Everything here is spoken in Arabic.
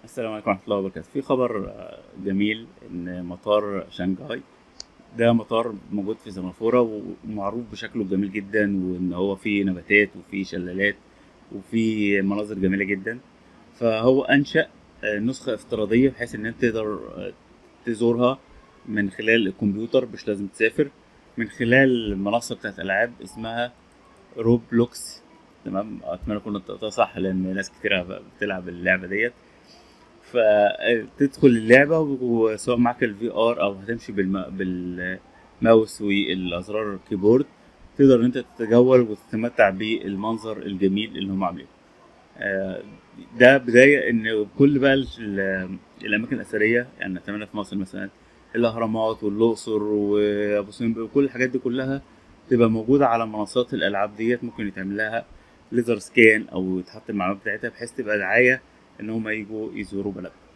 السلام عليكم ورحمة الله وبركاته. في خبر جميل إن مطار شنغهاي ده مطار موجود في سنغافورة ومعروف بشكله الجميل جدا، وإن هو فيه نباتات وفيه شلالات وفيه مناظر جميلة جدا. فهو أنشأ نسخة افتراضية بحيث إن أنت تقدر تزورها من خلال الكمبيوتر، مش لازم تسافر، من خلال المنصة بتاعت ألعاب اسمها روبلوكس. تمام، أتمنى أكون نطقتها صح لأن ناس كتير بتلعب اللعبة ديت. فتدخل اللعبة وسواء معاك الفي ار او هتمشي بالماوس والازرار الكيبورد، تقدر ان انت تتجول وتتمتع بالمنظر الجميل اللي هم عاملينه. آه، ده بداية ان كل بقى الاماكن الاثرية، يعني نتمنى في مصر مثلا الاهرامات والاقصر وابو سمبل وكل الحاجات دي كلها تبقى موجودة على منصات الالعاب ديت. ممكن يتعمل لها ليزر سكان او يتحط المعلومات بتاعتها بحيث تبقى دعاية ان هم يجوا يزوروا بلدنا.